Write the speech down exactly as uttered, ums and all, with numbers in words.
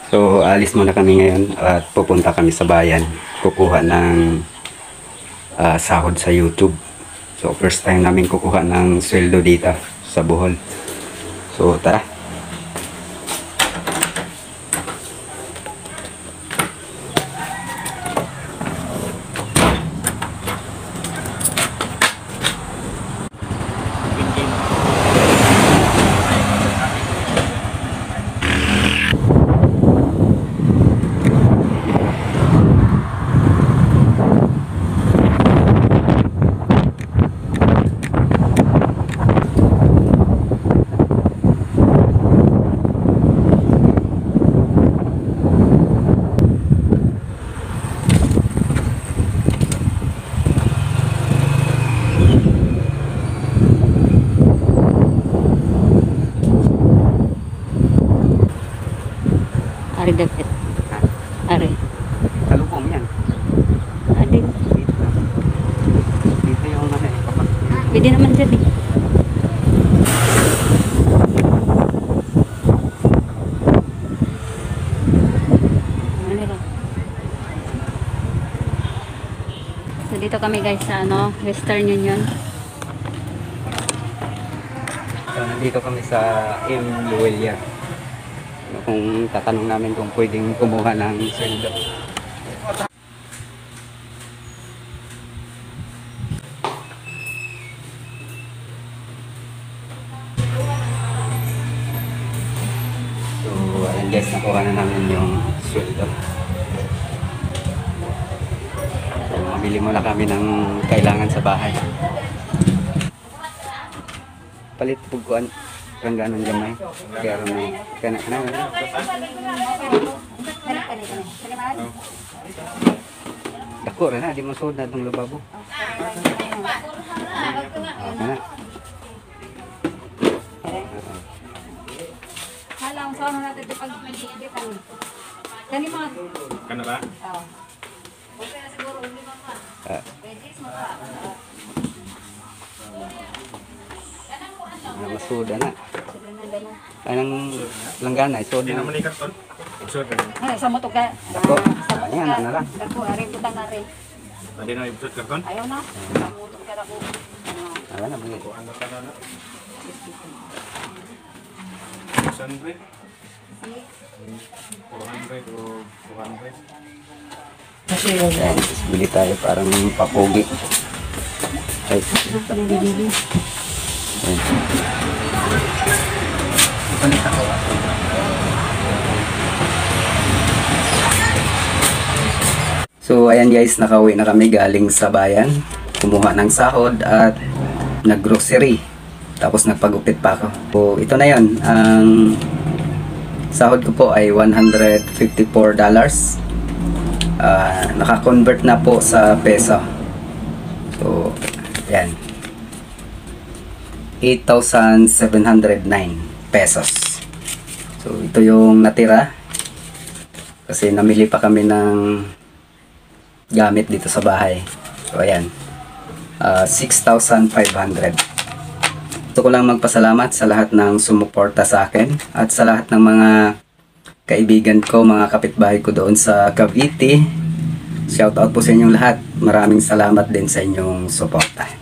So, alis muna kami ngayon at pupunta kami sa bayan. Kukuha ng uh, sahod sa YouTube. So, first time namin kukuha ng sweldo dito sa Bohol. So, tara. Ari dapat. Ari. Talupong yan. Adin. Dito. Dito yung ano eh. Pwede naman dyan eh. Ano lang. So dito kami guys sa ano, Western Union. So, nandito kami sa M. Luelia. Kung tatanong namin kung pwedeng kumuha ng sweldo. So, ayan guys, nakuha na namin yung sweldo. So, mabili muna kami ng kailangan sa bahay. Palit puguan. Kang ganon gamay. Kaya may kana kana. Dako ra na di mo sud na tong lababo. Ah, kana. Halang sa ano natin pag pili kan. Kani mga Kana ba? oh. Okay na siguro uli pa. Ah. Pwede mo pa. Na masud na. Anang langgana isod Hindi na. naman ikat ton. Ibsod na. Ano sa moto ka? Dako. Ayan na lang. Dako ari butan na rin. Hindi na ibsod karton. Ayaw na. Sa moto ka dako. Ala na bungi. Ano ka na na? Sandre. four hundred o two hundred. Ayan, bili tayo parang papogi. Ay. Pinabibili. Ayan. So ayan guys, nakauwi na kami galing sa bayan. Kumuha ng sahod at naggrocery. Tapos nagpagupit pa ako. So ito na yon. Ang sahod ko po ay one hundred fifty-four dollars. Uh, naka-convert na po sa peso. So ayan. eight thousand seven hundred nine pesos. So ito yung natira. Kasi namili pa kami ng gamit dito sa bahay. So ayan. Uh, six thousand five hundred. Gusto ko lang magpasalamat sa lahat ng sumuporta sa akin at sa lahat ng mga kaibigan ko, mga kapitbahay ko doon sa Cavite. Shout out po sa inyong lahat. Maraming salamat din sa inyong suporta.